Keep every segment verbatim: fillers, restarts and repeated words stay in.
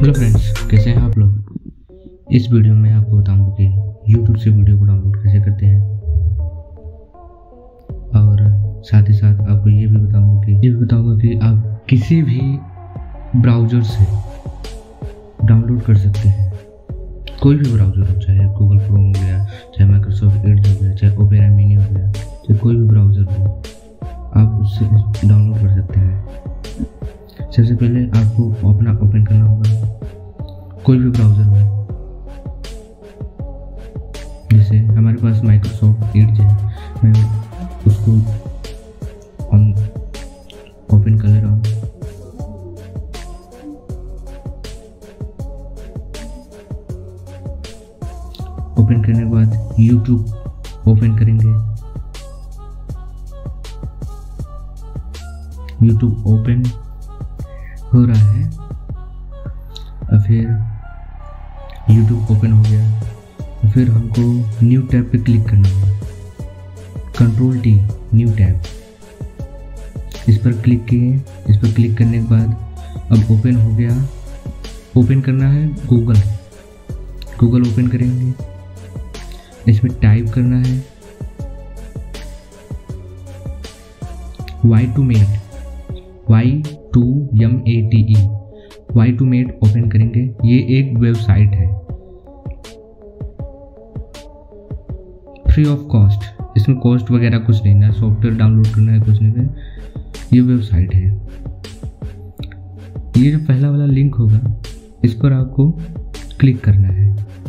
Hello friends, कैसे हैं आप लोग। इस वीडियो में आपको बताऊंगा कि यूट्यूब से वीडियो को डाउनलोड कैसे करते हैं और साथ ही साथ आपको ये भी बताऊंगा कि ये भी बताऊंगा कि आप किसी भी ब्राउज़र से डाउनलोड कर सकते हैं। कोई भी ब्राउज़र हो, चाहे गूगल क्रोम हो गया, चाहे माइक्रोसॉफ्ट एड्ज हो गया, चाहे ओपेरा मिनी हो गया, चाहे कोई भी ब्राउज़र हो, आप उससे डाउनलोड कर सकते हैं। सबसे पहले आपको अपना ओपन करना होगा कोई भी ब्राउज़र हो। जैसे हमारे पास माइक्रोसॉफ्ट एड्ज है, मैं उसको ऑन ओपन कर ले रहा हूँ। ओपन करने के बाद यूट्यूब ओपन करेंगे। यूट्यूब ओपन हो रहा है और फिर यूट्यूब ओपन हो गया और फिर हमको न्यू टैब पे क्लिक करना है। कंट्रोल टी, न्यू टैब, इस पर क्लिक किए। इस पर क्लिक करने के बाद अब ओपन हो गया। ओपन करना है गूगल गूगल ओपन करेंगे। इसमें टाइप करना है Y two mate, Y two M A T E, Y two mate open करेंगे। ये एक वेबसाइट है फ्री ऑफ कॉस्ट, इसमें कॉस्ट वगैरह कुछ नहीं ना, सॉफ्टवेयर डाउनलोड करना है कुछ नहीं है। ये वेबसाइट है। ये जो पहला वाला लिंक होगा इस पर आपको क्लिक करना है।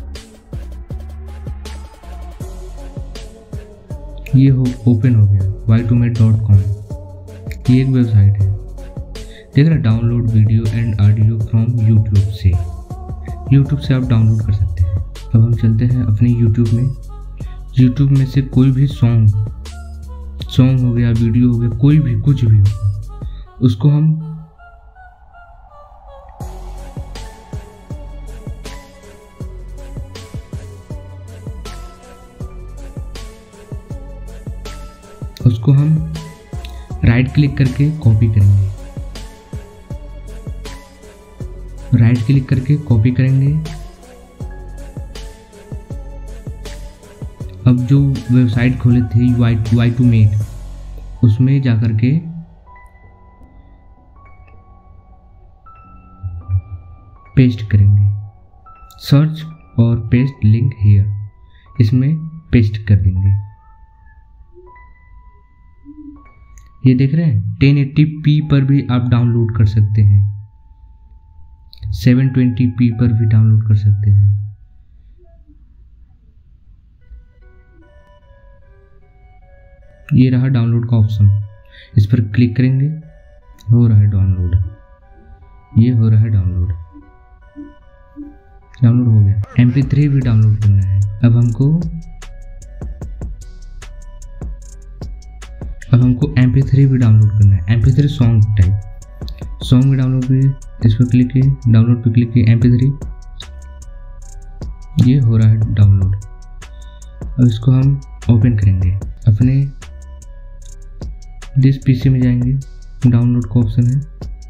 ये हो ओपन हो गया Y two mate dot com. ये एक वेबसाइट है। देख रहे, download video and audio from YouTube से। यूट्यूब से आप डाउनलोड कर सकते हैं। अब हम चलते हैं अपने यूट्यूब में। यूट्यूब में से कोई भी सॉन्ग सॉन्ग हो गया, वीडियो हो गया, कोई भी कुछ भी हो, उसको हम उसको हम राइट क्लिक करके कॉपी करेंगे। राइट क्लिक करके कॉपी करेंगे। अब जो वेबसाइट खोले थे वाई वाई टू मेट, उसमें जाकर के पेस्ट करेंगे। सर्च और पेस्ट लिंक हियर, इसमें पेस्ट कर देंगे। ये देख रहे हैं टेन एटी पी पर भी आप डाउनलोड कर सकते हैं, सेवन ट्वेंटी पी पर भी डाउनलोड कर सकते हैं। ये रहा डाउनलोड का ऑप्शन, इस पर क्लिक करेंगे। हो रहा है डाउनलोड, ये हो रहा है डाउनलोड डाउनलोड हो गया। एम पी थ्री भी डाउनलोड करना है। अब हमको अब हमको एम पी थ्री भी डाउनलोड करना है। M P three song type song भी डाउनलोड किए। इस पर क्लिक किए, डाउनलोड पे क्लिक किए, एम पी थ्री, ये हो रहा है डाउनलोड। अब इसको हम ओपन करेंगे। अपने दिस पीसी में जाएंगे, डाउनलोड का ऑप्शन है,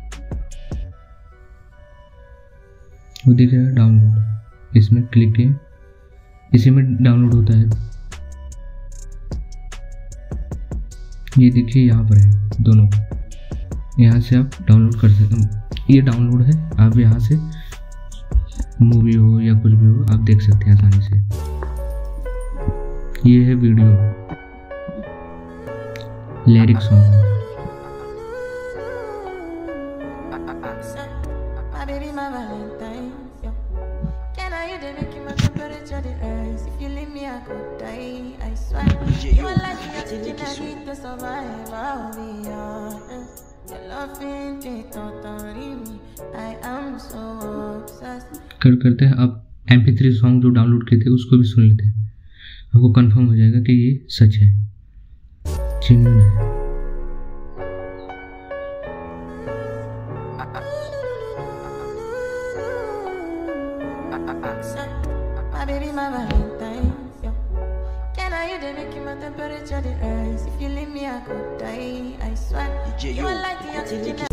वो दिख रहा है डाउनलोड। इसमें क्लिक किए, इसी में डाउनलोड होता है। ये देखिए यहाँ पर है दोनों, यहाँ से आप डाउनलोड कर सकते हैं। ये डाउनलोड है, आप यहाँ से मूवी हो या कुछ भी हो आप देख सकते हैं आसानी से। ये है वीडियो, लिरिक सॉन्ग। कर करते हैं आप एम पी थ्री सॉन्ग जो डाउनलोड किए थे उसको भी सुन लेते हैं। आपको कंफर्म हो जाएगा कि ये सच है, जेन्युइन है। Temperature the rise. If you leave me, I could die. I swear. You are like the oxygen.